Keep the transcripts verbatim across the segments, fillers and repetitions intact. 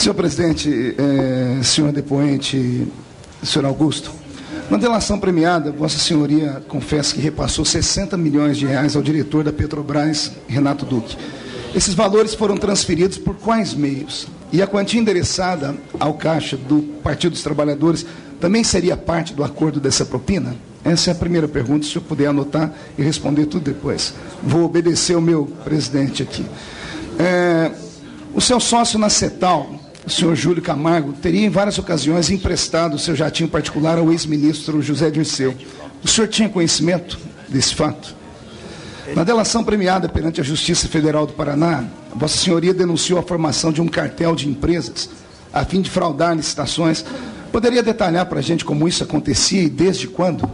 Senhor presidente, eh, senhor depoente, senhor Augusto, na delação premiada, Vossa Senhoria confessa que repassou sessenta milhões de reais ao diretor da Petrobras, Renato Duque. Esses valores foram transferidos por quais meios? E a quantia endereçada ao caixa do Partido dos Trabalhadores também seria parte do acordo dessa propina? Essa é a primeira pergunta, se eu puder anotar e responder tudo depois. Vou obedecer ao meu presidente aqui. É, o seu sócio na CETAL, o senhor Júlio Camargo, teria em várias ocasiões emprestado o seu jatinho particular ao ex-ministro José Dirceu. O senhor tinha conhecimento desse fato? Na delação premiada perante a Justiça Federal do Paraná, Vossa Senhoria denunciou a formação de um cartel de empresas a fim de fraudar licitações. Poderia detalhar para a gente como isso acontecia e desde quando?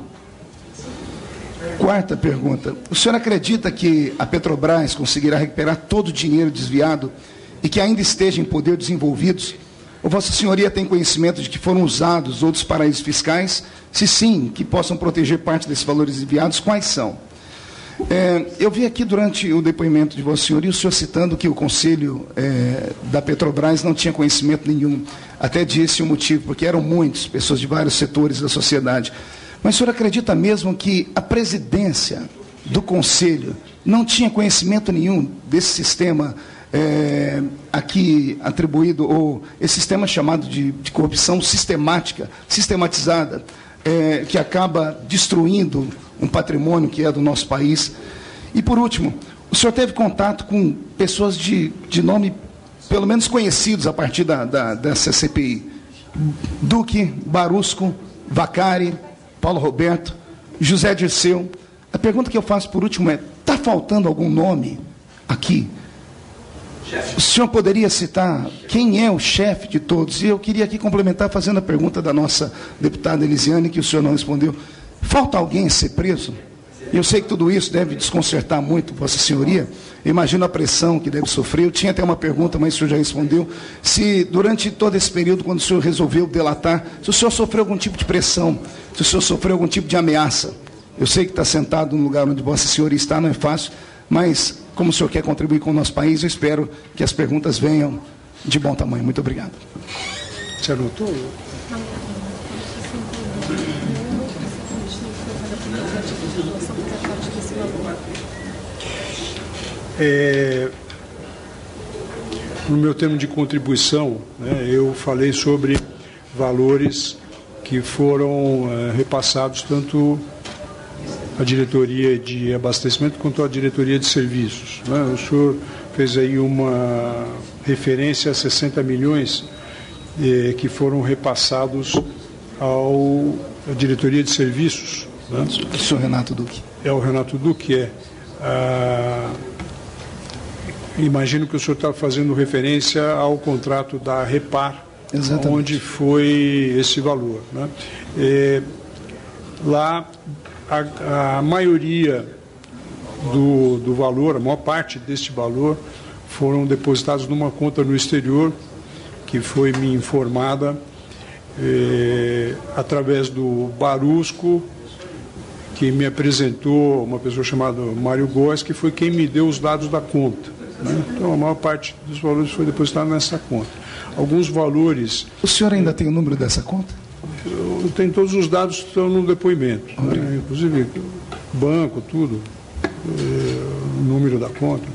Quarta pergunta. O senhor acredita que a Petrobras conseguirá recuperar todo o dinheiro desviado e que ainda esteja em poder dos envolvidos? Ou Vossa Senhoria tem conhecimento de que foram usados outros paraísos fiscais? Se sim, que possam proteger parte desses valores desviados, quais são? É, eu vi aqui durante o depoimento de Vossa Senhoria o senhor citando que o Conselho é, da Petrobras não tinha conhecimento nenhum. Até disse o motivo, porque eram muitas pessoas de vários setores da sociedade. Mas o senhor acredita mesmo que a presidência do Conselho não tinha conhecimento nenhum desse sistema é, aqui atribuído, ou esse sistema chamado de, de corrupção sistemática, sistematizada, é, que acaba destruindo um patrimônio que é do nosso país? E, por último, o senhor teve contato com pessoas de, de nome, pelo menos conhecidos a partir da, da, dessa C P I? Duque, Barusco, Vacari, Paulo Roberto, José Dirceu. A pergunta que eu faço por último é, está faltando algum nome aqui? O senhor poderia citar quem é o chefe de todos? E eu queria aqui complementar fazendo a pergunta da nossa deputada Elisiane, que o senhor não respondeu. Falta alguém ser preso? Eu sei que tudo isso deve desconcertar muito Vossa Senhoria. Eu imagino a pressão que deve sofrer. Eu tinha até uma pergunta, mas o senhor já respondeu. Se durante todo esse período, quando o senhor resolveu delatar, se o senhor sofreu algum tipo de pressão, se o senhor sofreu algum tipo de ameaça. Eu sei que está sentado no lugar onde Vossa Senhoria está, não é fácil, mas como o senhor quer contribuir com o nosso país, eu espero que as perguntas venham de bom tamanho. Muito obrigado. Você anotou? É, no meu termo de contribuição, né, eu falei sobre valores que foram é, repassados tanto à diretoria de abastecimento quanto à diretoria de serviços, né? O senhor fez aí uma referência a sessenta milhões é, que foram repassados ao, à diretoria de serviços, né? O senhor Renato Duque. É o Renato Duque, é. Ah, imagino que o senhor está fazendo referência ao contrato da Repar, exatamente, onde foi esse valor, né? É, lá, a, a maioria do, do valor, a maior parte deste valor, foram depositados numa conta no exterior, que foi me informada é, através do Barusco, que me apresentou uma pessoa chamada Mário Góes, que foi quem me deu os dados da conta, né? Então, a maior parte dos valores foi depositado nessa conta. Alguns valores... O senhor ainda tem o número dessa conta? Eu tenho todos os dados que estão no depoimento, né? Inclusive banco, tudo, é, o número da conta.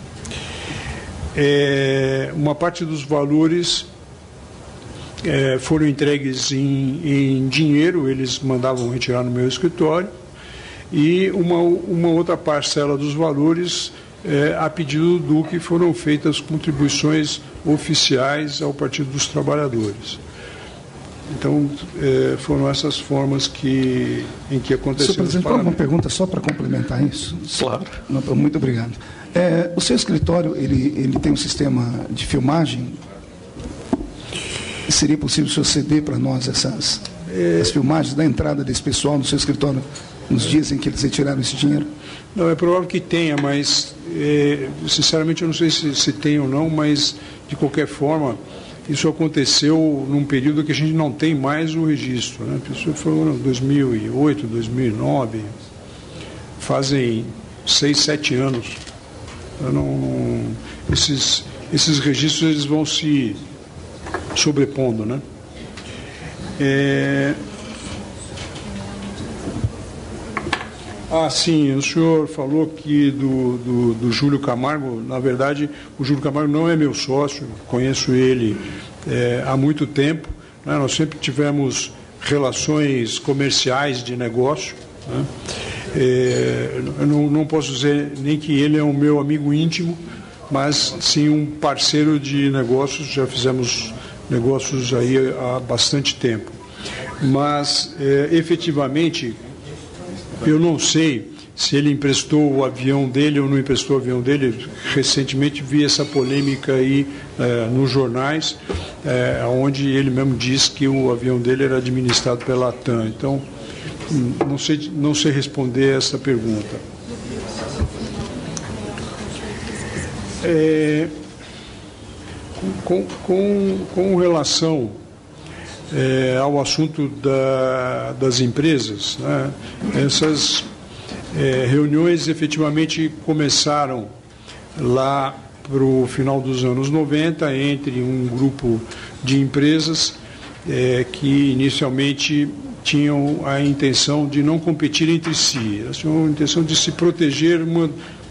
É, uma parte dos valores é, foram entregues em, em dinheiro, eles mandavam retirar no meu escritório, e uma, uma outra parcela dos valores, é, a pedido do Duque, foram feitas contribuições oficiais ao Partido dos Trabalhadores. Então, é, foram essas formas que, em que aconteceu. Senhor presidente, uma pergunta só para complementar isso? Claro. Não, muito obrigado. É, o seu escritório, ele, ele tem um sistema de filmagem? Seria possível o senhor ceder para nós essas é... as filmagens da entrada desse pessoal no seu escritório nos dias em que eles retiraram esse dinheiro? Não, é provável que tenha, mas, é, sinceramente, eu não sei se, se tem ou não, mas, de qualquer forma, isso aconteceu num período que a gente não tem mais o registro, né? Isso foi em dois mil e oito, dois mil e nove, fazem seis, sete anos. Eu não, esses, esses registros eles vão se sobrepondo, né? É... Ah, sim, o senhor falou que do, do, do Júlio Camargo. Na verdade, o Júlio Camargo não é meu sócio, conheço ele é, há muito tempo, né? Nós sempre tivemos relações comerciais de negócio, né? É, eu não, não posso dizer nem que ele é um meu amigo íntimo, mas sim um parceiro de negócios, já fizemos negócios aí há bastante tempo. Mas, é, efetivamente, eu não sei se ele emprestou o avião dele ou não emprestou o avião dele. Recentemente vi essa polêmica aí é, nos jornais, é, onde ele mesmo diz que o avião dele era administrado pela TAM. Então, não sei, não sei responder essa pergunta. É, com, com, com relação é, ao assunto da, das empresas, né, essas é, reuniões efetivamente começaram lá para o final dos anos noventa, entre um grupo de empresas é, que inicialmente tinham a intenção de não competir entre si, elas tinham a intenção de se proteger uma,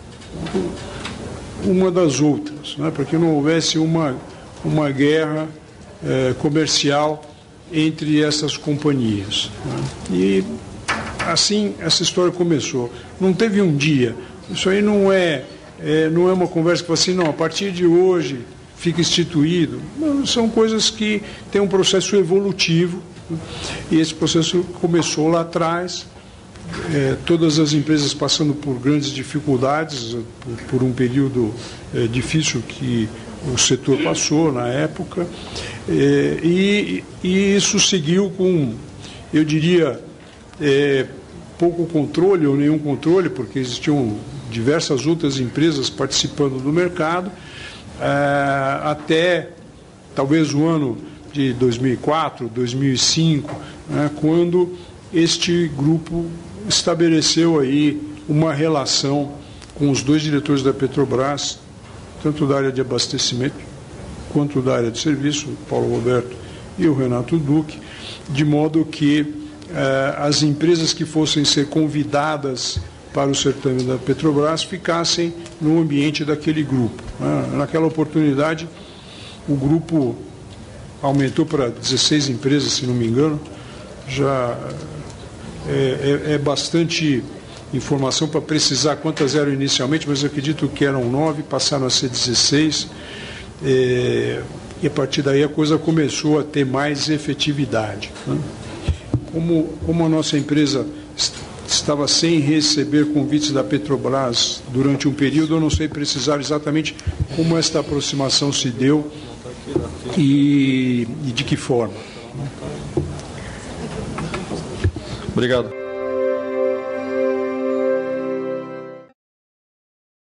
uma das outras, né, para que não houvesse uma, uma guerra eh, comercial entre essas companhias, né. E assim essa história começou. Não teve um dia, isso aí não é, é, não é uma conversa que fala assim, não, a partir de hoje fica instituído. Não, são coisas que têm um processo evolutivo. E esse processo começou lá atrás, é, todas as empresas passando por grandes dificuldades, por, por um período é, difícil que o setor passou na época, é, e, e isso seguiu com, eu diria, é, pouco controle ou nenhum controle, porque existiam diversas outras empresas participando do mercado, é, até talvez o ano de dois mil e quatro, dois mil e cinco, né, quando este grupo estabeleceu aí uma relação com os dois diretores da Petrobras, tanto da área de abastecimento quanto da área de serviço, o Paulo Roberto e o Renato Duque, de modo que eh, as empresas que fossem ser convidadas para o certame da Petrobras ficassem no ambiente daquele grupo, né. Naquela oportunidade, o grupo aumentou para dezesseis empresas, se não me engano. Já é, é, é bastante informação para precisar quantas eram inicialmente, mas eu acredito que eram nove, passaram a ser dezesseis, é, e a partir daí a coisa começou a ter mais efetividade, né? Como, como a nossa empresa estava sem receber convites da Petrobras durante um período, eu não sei precisar exatamente como esta aproximação se deu e, e de que forma. Obrigado.